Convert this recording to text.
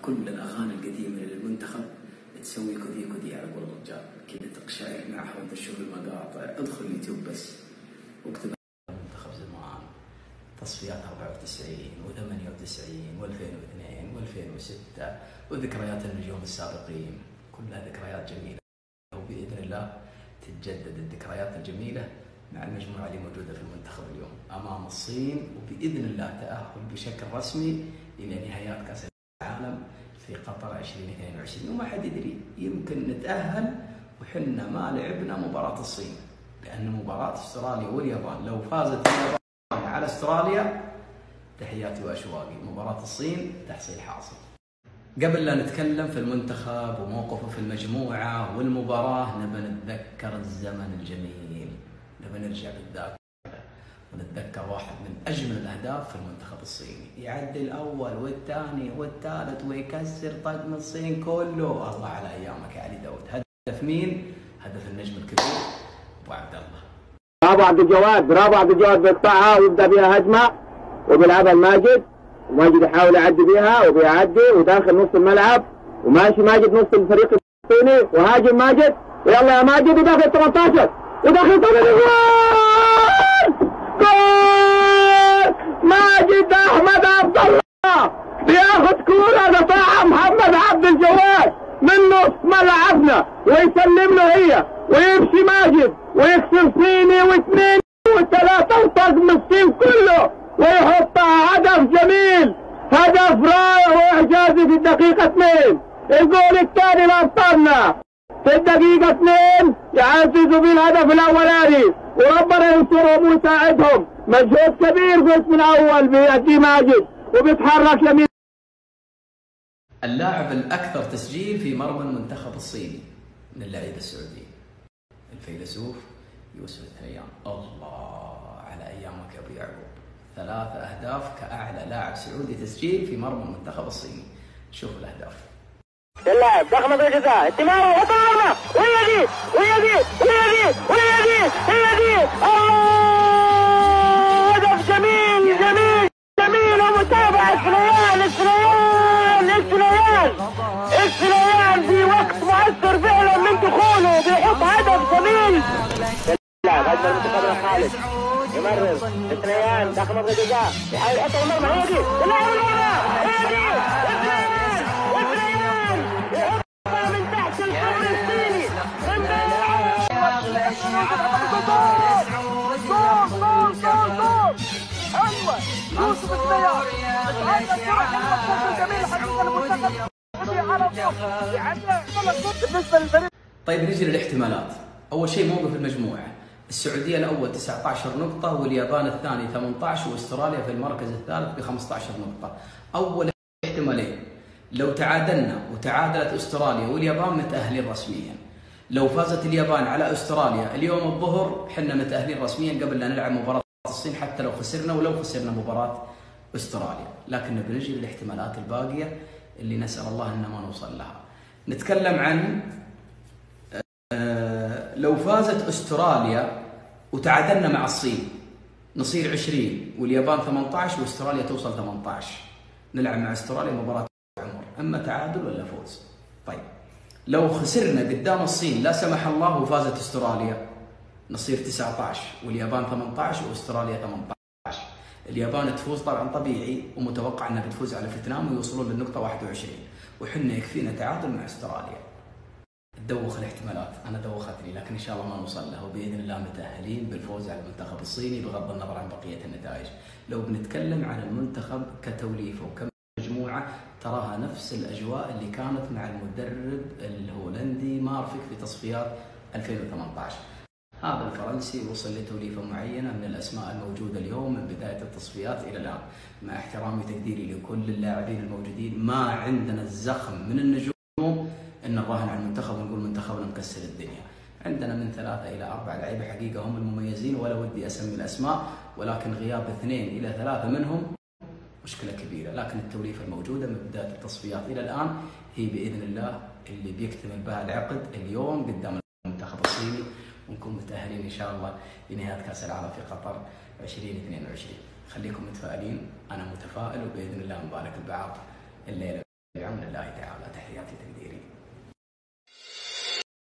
كل الاغاني القديمه للمنتخب تسوي كذي كذي على قول الرجال، كذا تقشعر معها وانت تشوف المقاطع. ادخل يوتيوب بس واكتب منتخب زمان، تصفيات 94 و98 و2002 و2006 وذكريات النجوم السابقين، كلها ذكريات جميله، وباذن الله تتجدد الذكريات الجميله مع المجموعه اللي موجوده في المنتخب اليوم امام الصين، وباذن الله تاهل بشكل رسمي الى نهائيات كاس العالم في قطر 2022. وما حد يدري، يمكن نتاهل وحنا ما لعبنا مباراه الصين، لان مباراه استراليا واليابان لو فازت اليابان على استراليا تحياتي واشواقي، مباراه الصين تحصيل حاصل. قبل لا نتكلم في المنتخب وموقفه في المجموعه والمباراه، نبى نتذكر الزمن الجميل، نبى نرجع بالذاكره ونتذكر واحد من اجمل الاهداف في المنتخب الصيني، يعدي الاول والثاني والثالث ويكسر طقم الصين كله. الله على ايامك يا علي داود. هدف مين؟ هدف النجم الكبير ابو عبد الله. برافو عبد الجواد، برافو عبد الجواد، بيقطعها ويبدا بها هجمه وبيلعبها الماجد، وماجد يحاول يعدي بها وبيعدي وداخل نص الملعب، وماشي ماجد نص الفريق الصيني، وهاجم ماجد، ويلا يا ماجد، وداخل 18 وداخل 8 جول! ماجد احمد عبد الله بياخذ كوره دفعها محمد عبد الجواد من نص ملعبنا ويسلم له هي، ويمشي ماجد ويكسر صيني واثنين وثلاثه وطقم الصين كله ويحطها. هدف جميل، هدف رائع واعجازي في الدقيقه 2. الجول الثاني لابطالنا في الدقيقه 2 يعززوا به الهدف الاولاني، وربنا ينصرهم ويساعدهم. مجهود كبير في الاسم الاول بيأدي ماجد وبيتحرك يمين. اللاعب الاكثر تسجيل في مرمى المنتخب الصيني من اللاعبين السعوديين الفيلسوف يوسف الثنيان. الله على ايامك يا ابو يعقوب، 3 أهداف كاعلى لاعب سعودي تسجيل في مرمى المنتخب الصيني. شوف الاهداف. اللاعب ضخمه بالجزاء، التمارة وطارنا، وهي دي وهي دي وهي دي وهي دي هي دي. الله، هدف جميل جميل جميل، ومتابعة الثنيان الثنيان في وقت مؤثر فعلا من دخوله بيحط هدف جميل. اللاعب هجمة المنتخب خالد يمرر الثنيان ضخمه بالجزاء، يحاول يحطها المرمى، هي دي اللاعب المرمى، هي دي يوسف الثنيان. طيب نجي للاحتمالات. اول شيء موقف المجموعه، السعوديه الاول 19 نقطه، واليابان الثاني 18، واستراليا في المركز الثالث ب 15 نقطه. اول احتمالين، لو تعادلنا وتعادلت استراليا واليابان متاهلين رسميا. لو فازت اليابان على استراليا اليوم الظهر حنا متاهلين رسميا قبل لا نلعب مباراه الصين، حتى لو خسرنا ولو خسرنا مباراه استراليا. لكن بنجي للاحتمالات الباقيه اللي نسال الله ان ما نوصل لها. نتكلم عن لو فازت استراليا وتعادلنا مع الصين نصير 20 واليابان 18 واستراليا توصل 18، نلعب مع استراليا مباراه عمر، اما تعادل ولا فوز. طيب لو خسرنا قدام الصين لا سمح الله وفازت استراليا نصير 19 واليابان 18 واستراليا 18. اليابان تفوز طبعا طبيعي، ومتوقع انها بتفوز على فيتنام ويوصلون للنقطه 21، وحنا يكفينا تعادل مع استراليا. تدوخ الاحتمالات، انا دوختني، لكن ان شاء الله ما نوصل له، وباذن الله متاهلين بالفوز على المنتخب الصيني بغض النظر عن بقيه النتائج. لو بنتكلم عن المنتخب كتوليفه وكمجموعه، تراها نفس الاجواء اللي كانت مع المدرب الهولندي مارفيك في تصفيات 2018. هذا الفرنسي وصل لتوليفه معينه من الاسماء الموجوده اليوم من بدايه التصفيات الى الان. مع احترامي وتقديري لكل اللاعبين الموجودين، ما عندنا الزخم من النجوم ان نراهن على المنتخب ونقول منتخبنا مكسر الدنيا. عندنا من 3 إلى 4 لعيبه حقيقه هم المميزين، ولا ودي اسمي الاسماء، ولكن غياب 2 إلى 3 منهم مشكله كبيره. لكن التوليفه الموجوده من بدايه التصفيات الى الان هي باذن الله اللي بيكتمل بها العقد اليوم قدام المنتخب الصيني، ونكون متاهلين ان شاء الله لنهايه كاس العالم في قطر 2022. خليكم متفائلين، انا متفائل، وباذن الله مبارك البعاض الليله. بعون الله تعالى.